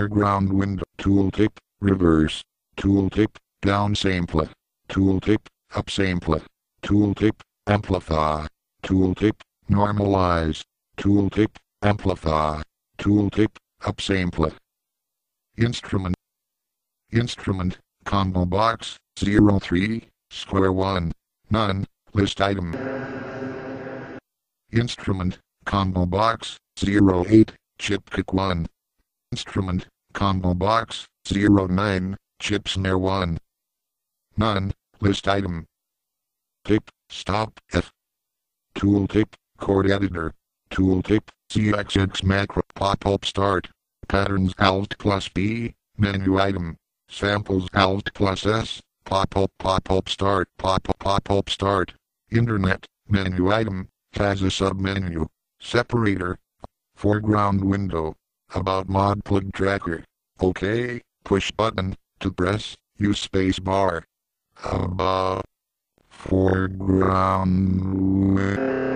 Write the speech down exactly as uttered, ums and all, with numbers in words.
foreground window, tooltip, reverse, tooltip, down sample, tooltip, up sample, tooltip, amplify, tooltip, normalize, tooltip, amplify, tooltip, up sample. Instrument, instrument, combo box, zero three, square one, none, list item. Instrument, combo box, zero eight, chip kick one. Instrument, combo box, zero nine, chip snare one. None, list item. Tip, stop, F. Tooltip, chord editor. Tooltip, C X X macro, pop-up start. Patterns Alt plus B, menu item. Samples Alt plus S, pop-up pop-up start, pop-up pop-up start. Internet, menu item, F A S A submenu. Separator. Foreground window. About mod plug tracker. OK, push button, to press, use space bar. About foreground window.